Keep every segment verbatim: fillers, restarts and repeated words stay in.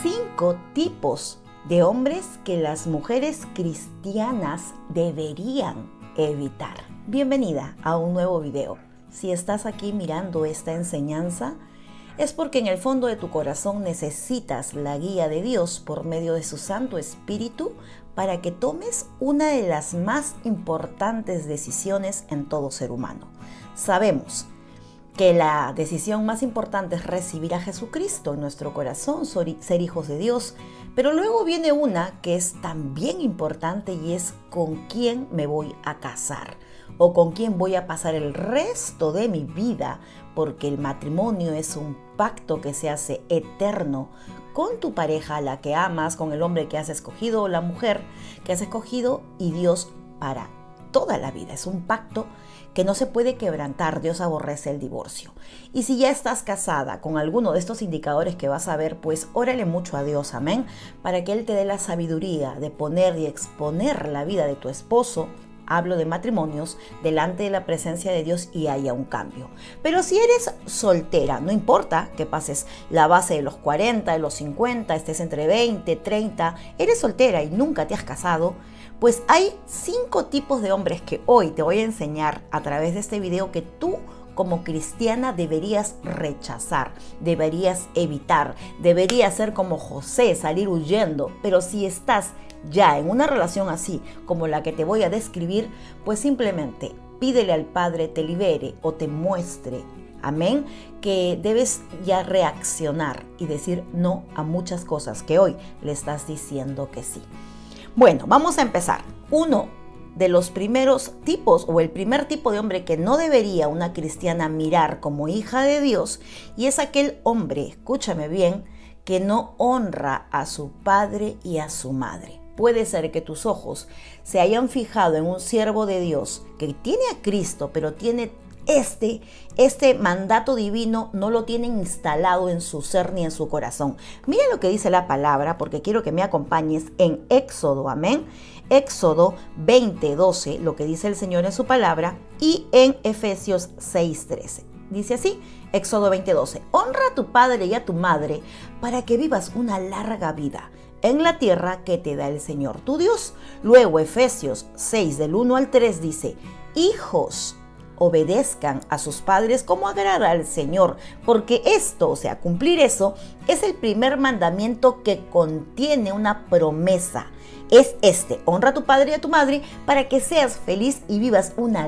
Cinco tipos de hombres que las mujeres cristianas deberían evitar. Bienvenida a un nuevo video. Si estás aquí mirando esta enseñanza, es porque en el fondo de tu corazón necesitas la guía de Dios por medio de su Santo Espíritu para que tomes una de las más importantes decisiones en todo ser humano. Sabemos que la decisión más importante es recibir a Jesucristo en nuestro corazón, ser hijos de Dios, pero luego viene una que es también importante y es con quién me voy a casar o con quién voy a pasar el resto de mi vida, porque el matrimonio es un pacto que se hace eterno con tu pareja, a la que amas, con el hombre que has escogido o la mujer que has escogido, y Dios para toda la vida. Es un pacto que no se puede quebrantar. Dios aborrece el divorcio. Y si ya estás casada con alguno de estos indicadores que vas a ver, pues órale mucho a Dios, amén, para que Él te dé la sabiduría de poner y exponer la vida de tu esposo, hablo de matrimonios, delante de la presencia de Dios y haya un cambio. Pero si eres soltera, no importa que pases la base de los cuarenta, de los cincuenta, estés entre veinte, treinta, eres soltera y nunca te has casado, pues hay cinco tipos de hombres que hoy te voy a enseñar a través de este video que tú como cristiana deberías rechazar, deberías evitar, deberías ser como José, salir huyendo. Pero si estás ya en una relación así como la que te voy a describir, pues simplemente pídele al Padre te libere o te muestre, amén, que debes ya reaccionar y decir no a muchas cosas que hoy le estás diciendo que sí. Bueno, vamos a empezar. Uno de los primeros tipos o el primer tipo de hombre que no debería una cristiana mirar como hija de Dios, y es aquel hombre, escúchame bien, que no honra a su padre y a su madre. Puede ser que tus ojos se hayan fijado en un siervo de Dios que tiene a Cristo, pero tiene este, este mandato divino, no lo tienen instalado en su ser ni en su corazón. Mira lo que dice la palabra, porque quiero que me acompañes en Éxodo, amén. Éxodo veinte, doce, lo que dice el Señor en su palabra, y en Efesios seis, trece. Dice así, Éxodo veinte, doce. Honra a tu padre y a tu madre para que vivas una larga vida en la tierra que te da el Señor tu Dios. Luego Efesios seis, del uno al tres dice, hijos, obedezcan a sus padres como agrada al Señor, porque esto, o sea, cumplir eso, es el primer mandamiento que contiene una promesa. Es este: honra a tu padre y a tu madre para que seas feliz y vivas una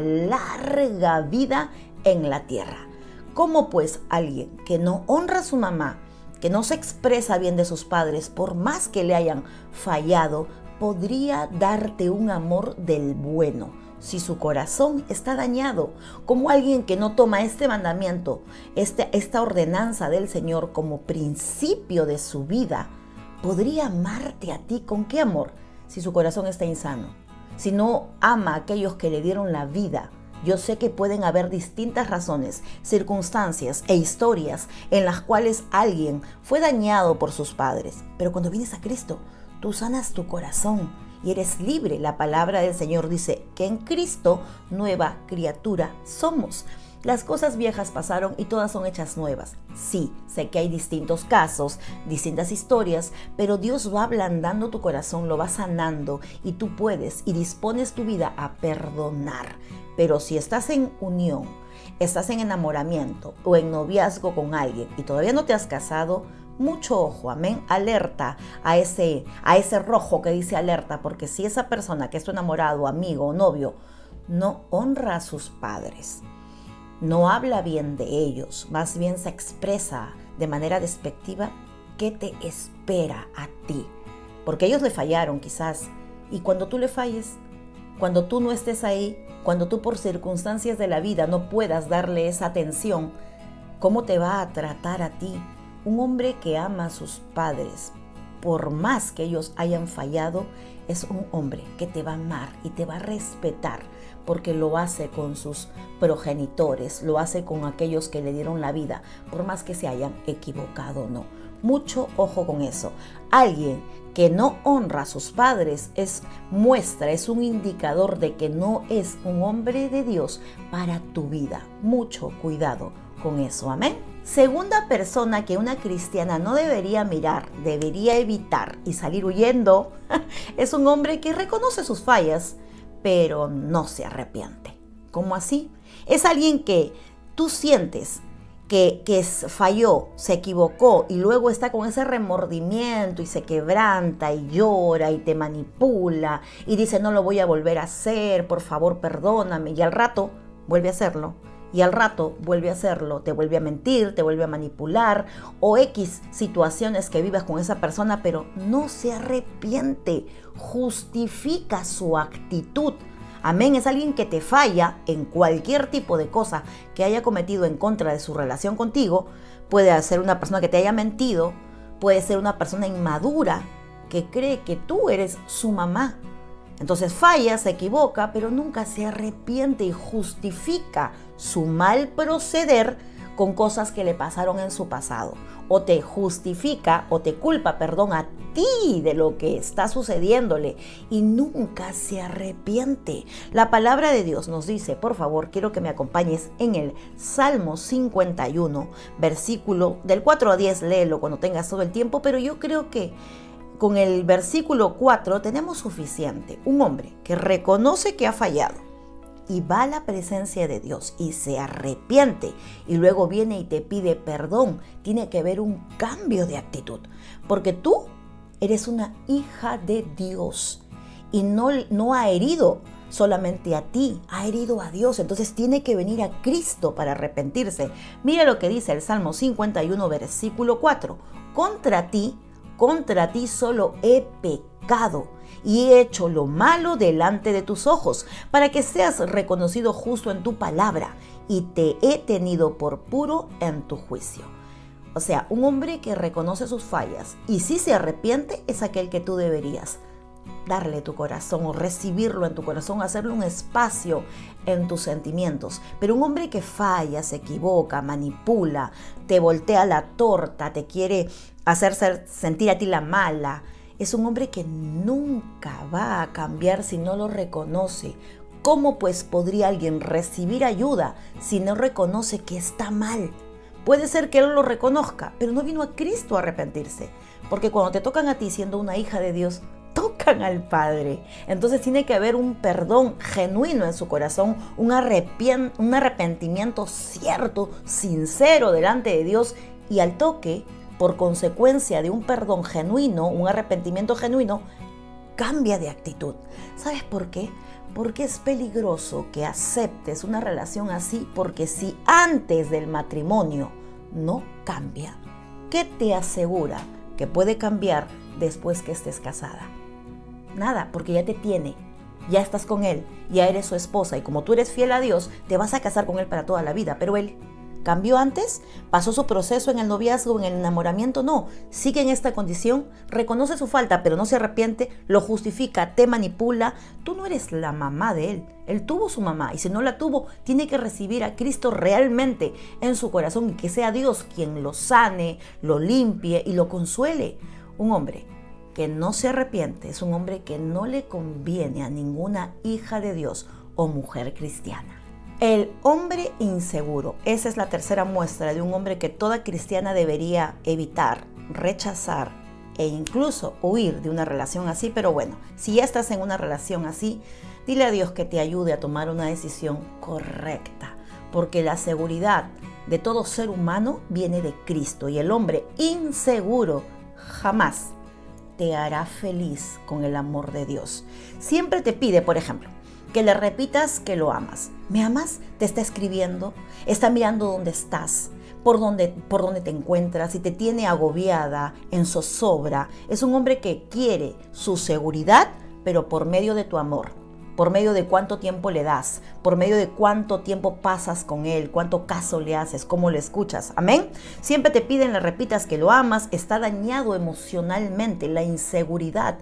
larga vida en la tierra. ¿Cómo pues alguien que no honra a su mamá, que no se expresa bien de sus padres, por más que le hayan fallado, podría darte un amor del bueno si su corazón está dañado? Como alguien que no toma este mandamiento, este, esta ordenanza del Señor como principio de su vida, podría amarte a ti? ¿Con qué amor? Si su corazón está insano, si no ama a aquellos que le dieron la vida. Yo sé que pueden haber distintas razones, circunstancias e historias en las cuales alguien fue dañado por sus padres, pero cuando vienes a Cristo, tú sanas tu corazón y eres libre. La palabra del Señor dice que en Cristo nueva criatura somos. Las cosas viejas pasaron y todas son hechas nuevas. Sí, sé que hay distintos casos, distintas historias, pero Dios va ablandando tu corazón, lo va sanando, y tú puedes y dispones tu vida a perdonar. Pero si estás en unión, estás en enamoramiento o en noviazgo con alguien y todavía no te has casado, mucho ojo, amén, alerta a ese, a ese rojo que dice alerta, porque si esa persona que es tu enamorado, amigo o novio no honra a sus padres, no habla bien de ellos, más bien se expresa de manera despectiva, ¿qué te espera a ti? Porque ellos le fallaron quizás, y cuando tú le falles, cuando tú no estés ahí, cuando tú por circunstancias de la vida no puedas darle esa atención, ¿cómo te va a tratar a ti? Un hombre que ama a sus padres, por más que ellos hayan fallado, es un hombre que te va a amar y te va a respetar, porque lo hace con sus progenitores, lo hace con aquellos que le dieron la vida, por más que se hayan equivocado o no. Mucho ojo con eso. Alguien que no honra a sus padres es muestra, es un indicador de que no es un hombre de Dios para tu vida. Mucho cuidado con eso, amén. Segunda persona que una cristiana no debería mirar, debería evitar y salir huyendo, es un hombre que reconoce sus fallas, pero no se arrepiente. ¿Cómo así? Es alguien que tú sientes que, que falló, se equivocó y luego está con ese remordimiento y se quebranta y llora y te manipula y dice no lo voy a volver a hacer, por favor perdóname, y al rato vuelve a hacerlo. Y al rato vuelve a hacerlo, te vuelve a mentir, te vuelve a manipular o X situaciones que vivas con esa persona, pero no se arrepiente, justifica su actitud. Amén, es alguien que te falla en cualquier tipo de cosa que haya cometido en contra de su relación contigo. Puede ser una persona que te haya mentido, puede ser una persona inmadura que cree que tú eres su mamá. Entonces falla, se equivoca, pero nunca se arrepiente y justifica su mal proceder con cosas que le pasaron en su pasado. O te justifica o te culpa, perdón, a ti de lo que está sucediéndole y nunca se arrepiente. La palabra de Dios nos dice, por favor, quiero que me acompañes en el Salmo cincuenta y uno, versículo del cuatro a diez, léelo cuando tengas todo el tiempo, pero yo creo que con el versículo cuatro tenemos suficiente. Un hombre que reconoce que ha fallado y va a la presencia de Dios y se arrepiente y luego viene y te pide perdón, tiene que haber un cambio de actitud, porque tú eres una hija de Dios y no, no ha herido solamente a ti, ha herido a Dios. Entonces tiene que venir a Cristo para arrepentirse. Mira lo que dice el Salmo cincuenta y uno, versículo cuatro. Contra ti Contra ti solo he pecado y he hecho lo malo delante de tus ojos, para que seas reconocido justo en tu palabra y te he tenido por puro en tu juicio. O sea, un hombre que reconoce sus fallas y si se arrepiente es aquel que tú deberías darle tu corazón o recibirlo en tu corazón, hacerle un espacio en tus sentimientos. Pero un hombre que falla, se equivoca, manipula, te voltea la torta, te quiere hacer sentir a ti la mala, es un hombre que nunca va a cambiar si no lo reconoce. ¿Cómo pues podría alguien recibir ayuda si no reconoce que está mal? Puede ser que él lo reconozca, pero no vino a Cristo a arrepentirse, porque cuando te tocan a ti siendo una hija de Dios, tocan al Padre. Entonces tiene que haber un perdón genuino en su corazón, un, arrepien- un arrepentimiento cierto, sincero delante de Dios, y al toque, por consecuencia de un perdón genuino, un arrepentimiento genuino, cambia de actitud. ¿Sabes por qué? Porque es peligroso que aceptes una relación así, porque si antes del matrimonio no cambia, ¿qué te asegura que puede cambiar después que estés casada? Nada, porque ya te tiene, ya estás con él, ya eres su esposa y como tú eres fiel a Dios, te vas a casar con él para toda la vida. Pero él cambió antes, pasó su proceso en el noviazgo, en el enamoramiento, no, sigue en esta condición, reconoce su falta, pero no se arrepiente, lo justifica, te manipula. Tú no eres la mamá de él, él tuvo su mamá y si no la tuvo, tiene que recibir a Cristo realmente en su corazón y que sea Dios quien lo sane, lo limpie y lo consuele. Un hombre que no se arrepiente es un hombre que no le conviene a ninguna hija de Dios o mujer cristiana. El hombre inseguro, esa es la tercera muestra de un hombre que toda cristiana debería evitar, rechazar e incluso huir de una relación así. Pero bueno, si ya estás en una relación así, dile a Dios que te ayude a tomar una decisión correcta, porque la seguridad de todo ser humano viene de Cristo y el hombre inseguro jamás te hará feliz con el amor de Dios. Siempre te pide, por ejemplo, que le repitas que lo amas. ¿Me amas? Te está escribiendo, está mirando dónde estás, por dónde, por dónde te encuentras y te tiene agobiada, en zozobra. Es un hombre que quiere su seguridad, pero por medio de tu amor, por medio de cuánto tiempo le das, por medio de cuánto tiempo pasas con él, cuánto caso le haces, cómo le escuchas. Amén. Siempre te piden, le repitas que lo amas. Está dañado emocionalmente. La inseguridad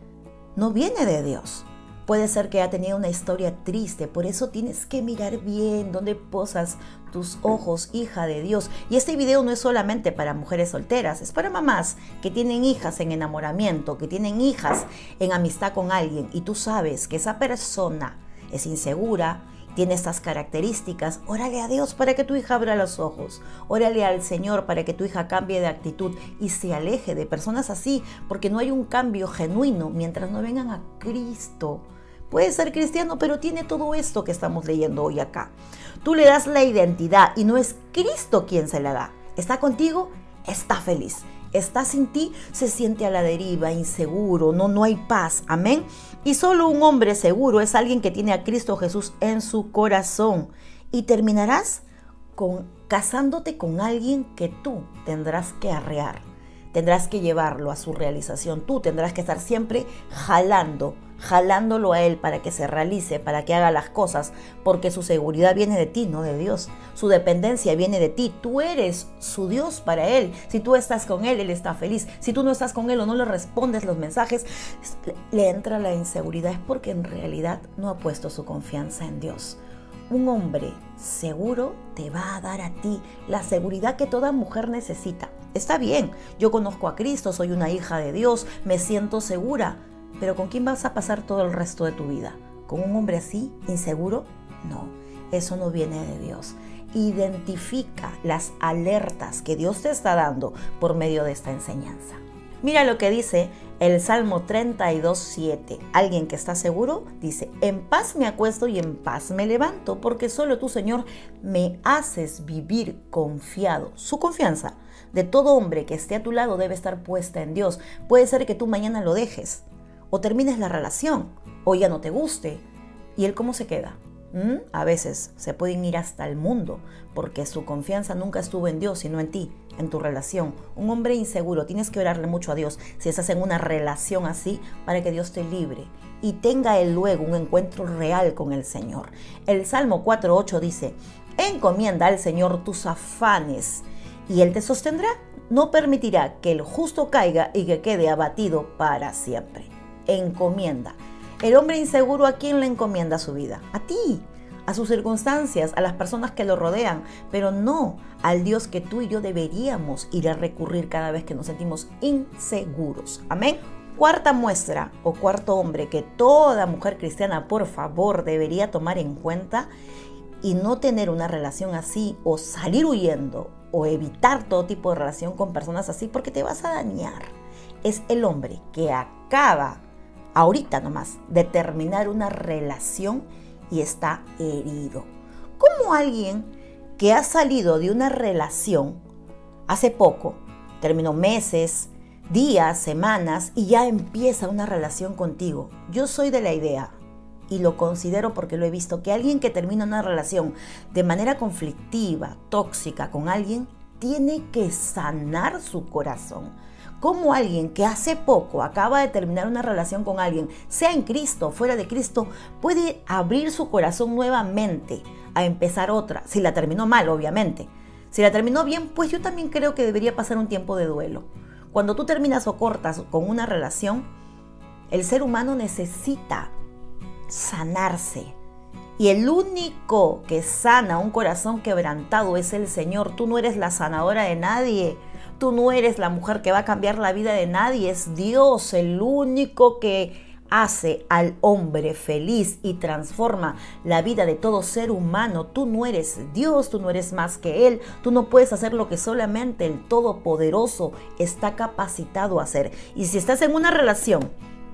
no viene de Dios. Puede ser que haya tenido una historia triste, por eso tienes que mirar bien dónde posas tus ojos, hija de Dios. Y este video no es solamente para mujeres solteras, es para mamás que tienen hijas en enamoramiento, que tienen hijas en amistad con alguien y tú sabes que esa persona es insegura tiene estas características, órale a Dios para que tu hija abra los ojos. Órale al Señor para que tu hija cambie de actitud y se aleje de personas así, porque no hay un cambio genuino mientras no vengan a Cristo. Puede ser cristiano, pero tiene todo esto que estamos leyendo hoy acá. Tú le das la identidad y no es Cristo quien se la da. Está contigo, está feliz. Está sin ti, se siente a la deriva, inseguro, no, no hay paz. Amén. Y solo un hombre seguro es alguien que tiene a Cristo Jesús en su corazón. Y terminarás con, casándote con alguien que tú tendrás que arrear. Tendrás que llevarlo a su realización. Tú tendrás que estar siempre jalando, jalándolo a él para que se realice, para que haga las cosas, porque su seguridad viene de ti, no de Dios. Su dependencia viene de ti. Tú eres su Dios para él. Si tú estás con él, él está feliz. Si tú no estás con él o no le respondes los mensajes, le entra la inseguridad. Es porque en realidad no ha puesto su confianza en Dios. Un hombre seguro te va a dar a ti la seguridad que toda mujer necesita. Está bien, yo conozco a Cristo, soy una hija de Dios, me siento segura. Pero ¿con quién vas a pasar todo el resto de tu vida? ¿Con un hombre así, inseguro? No, eso no viene de Dios. Identifica las alertas que Dios te está dando por medio de esta enseñanza. Mira lo que dice el Salmo treinta y dos, siete. Alguien que está seguro dice: en paz me acuesto y en paz me levanto, porque solo tú, Señor, me haces vivir confiado. Su confianza de todo hombre que esté a tu lado debe estar puesta en Dios. Puede ser que tú mañana lo dejes, o termines la relación, o ya no te guste. ¿Y él cómo se queda? ¿Mm? A veces se pueden ir hasta el mundo, porque su confianza nunca estuvo en Dios, sino en ti, en tu relación. Un hombre inseguro, tienes que orarle mucho a Dios si estás en una relación así, para que Dios te libre y tenga él luego un encuentro real con el Señor. El Salmo cuatro, ocho dice: encomienda al Señor tus afanes y él te sostendrá. No permitirá que el justo caiga y que quede abatido para siempre. Encomienda. El hombre inseguro, ¿a quién le encomienda su vida? A ti, a sus circunstancias, a las personas que lo rodean, pero no al Dios que tú y yo deberíamos ir a recurrir cada vez que nos sentimos inseguros. Amén. Cuarta muestra o cuarto hombre que toda mujer cristiana, por favor, debería tomar en cuenta y no tener una relación así, o salir huyendo, o evitar todo tipo de relación con personas así, porque te vas a dañar. Es el hombre que acaba ahorita nomás de terminar una relación y está herido. Como alguien que ha salido de una relación hace poco, terminó meses, días, semanas, y ya empieza una relación contigo. Yo soy de la idea, y lo considero porque lo he visto, que alguien que termina una relación de manera conflictiva, tóxica con alguien, tiene que sanar su corazón. Como alguien que hace poco acaba de terminar una relación con alguien, sea en Cristo o fuera de Cristo, puede abrir su corazón nuevamente a empezar otra. Si la terminó mal, obviamente. Si la terminó bien, pues yo también creo que debería pasar un tiempo de duelo. Cuando tú terminas o cortas con una relación, el ser humano necesita sanarse. Y el único que sana un corazón quebrantado es el Señor. Tú no eres la sanadora de nadie. Tú no eres la mujer que va a cambiar la vida de nadie. Es Dios el único que hace al hombre feliz y transforma la vida de todo ser humano. Tú no eres Dios, tú no eres más que Él. Tú no puedes hacer lo que solamente el Todopoderoso está capacitado a hacer. Y si estás en una relación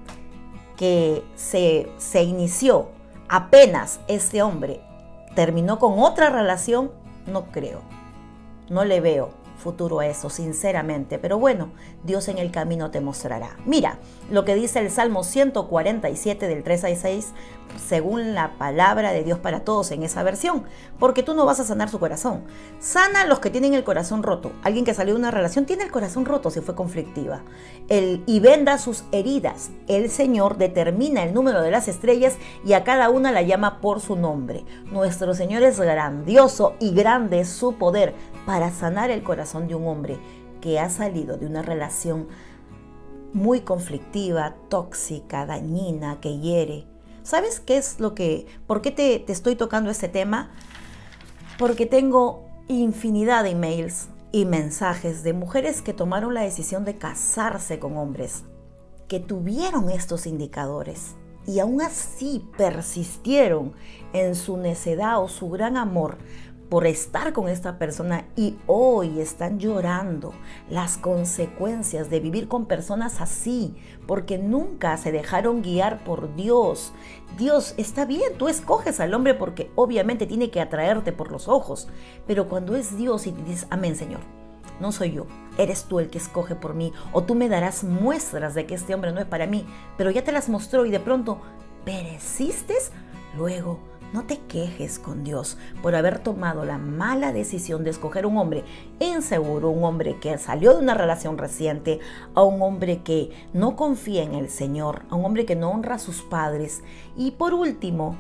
que se, se inició apenas, este hombre terminó con otra relación, no creo, no le veo futuro a eso, sinceramente. Pero bueno, Dios en el camino te mostrará. Mira lo que dice el Salmo ciento cuarenta y siete del tres al seis, según la palabra de Dios para todos en esa versión, porque tú no vas a sanar su corazón. Sana a los que tienen el corazón roto. Alguien que salió de una relación tiene el corazón roto si fue conflictiva. El, y venda sus heridas. El Señor determina el número de las estrellas y a cada una la llama por su nombre. Nuestro Señor es grandioso y grande es su poder para sanar el corazón de un hombre que ha salido de una relación muy conflictiva, tóxica, dañina, que hiere. ¿Sabes qué es lo que, por qué te, te estoy tocando este tema? Porque tengo infinidad de emails y mensajes de mujeres que tomaron la decisión de casarse con hombres que tuvieron estos indicadores. y aún así persistieron en su necedad o su gran amor por estar con esta persona, y hoy están llorando las consecuencias de vivir con personas así, porque nunca se dejaron guiar por Dios. Dios, está bien, tú escoges al hombre porque obviamente tiene que atraerte por los ojos, pero cuando es Dios y te dices, amén, Señor, no soy yo, eres tú el que escoge por mí, o tú me darás muestras de que este hombre no es para mí, pero ya te las mostró y de pronto pereciste, luego no te quejes con Dios por haber tomado la mala decisión de escoger un hombre inseguro, un hombre que salió de una relación reciente, a un hombre que no confía en el Señor, a un hombre que no honra a sus padres. Y por último,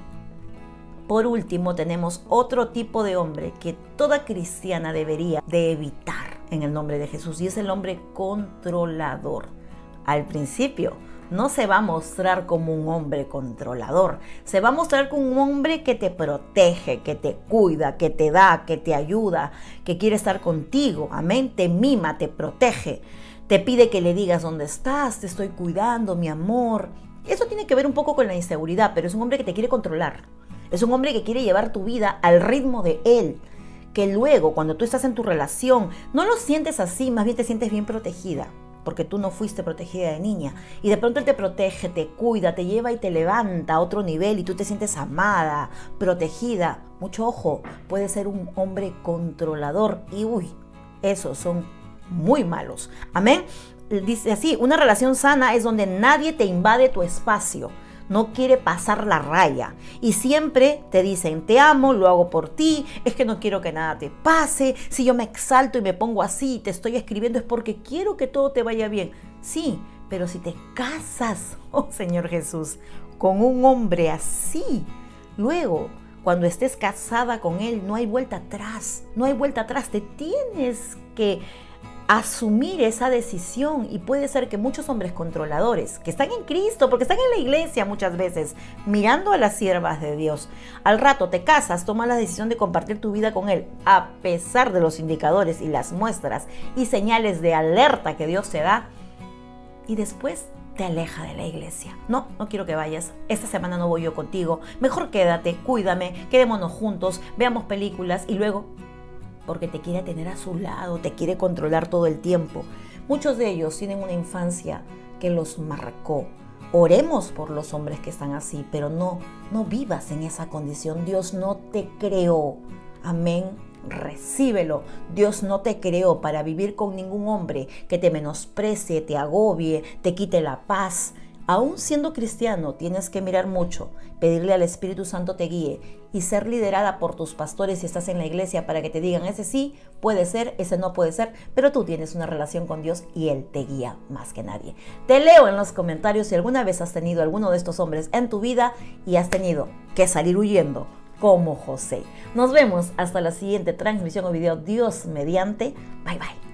por último tenemos otro tipo de hombre que toda cristiana debería de evitar en el nombre de Jesús, y es el hombre controlador. Al principio no se va a mostrar como un hombre controlador, se va a mostrar como un hombre que te protege, que te cuida, que te da, que te ayuda, que quiere estar contigo, amén, te mima, te protege, te pide que le digas dónde estás, te estoy cuidando, mi amor. Eso tiene que ver un poco con la inseguridad, pero es un hombre que te quiere controlar, es un hombre que quiere llevar tu vida al ritmo de él, que luego cuando tú estás en tu relación no lo sientes así, más bien te sientes bien protegida, porque tú no fuiste protegida de niña, y de pronto él te protege, te cuida, te lleva y te levanta a otro nivel y tú te sientes amada, protegida. Mucho ojo, puede ser un hombre controlador y uy, esos son muy malos. Amén. Dice así, una relación sana es donde nadie te invade tu espacio, no quiere pasar la raya y siempre te dicen, te amo, lo hago por ti, es que no quiero que nada te pase, si yo me exalto y me pongo así y te estoy escribiendo es porque quiero que todo te vaya bien. Sí, pero si te casas, oh Señor Jesús, con un hombre así, luego cuando estés casada con él no hay vuelta atrás, no hay vuelta atrás, te tienes que asumir esa decisión. Y puede ser que muchos hombres controladores que están en Cristo, porque están en la iglesia muchas veces, mirando a las siervas de Dios, al rato te casas, tomas la decisión de compartir tu vida con él, a pesar de los indicadores y las muestras y señales de alerta que Dios te da, y después te aleja de la iglesia. No, no quiero que vayas, esta semana no voy yo contigo, mejor quédate, cuídame, quedémonos juntos, veamos películas, y luego porque te quiere tener a su lado, te quiere controlar todo el tiempo. Muchos de ellos tienen una infancia que los marcó. Oremos por los hombres que están así, pero no, no vivas en esa condición. Dios no te creó. Amén. Recíbelo. Dios no te creó para vivir con ningún hombre que te menosprecie, te agobie, te quite la paz. Aún siendo cristiano, tienes que mirar mucho, pedirle al Espíritu Santo te guíe y ser liderada por tus pastores si estás en la iglesia para que te digan, ese sí puede ser, ese no puede ser, pero tú tienes una relación con Dios y Él te guía más que nadie. Te leo en los comentarios si alguna vez has tenido alguno de estos hombres en tu vida y has tenido que salir huyendo como José. Nos vemos hasta la siguiente transmisión o video, Dios mediante. Bye bye.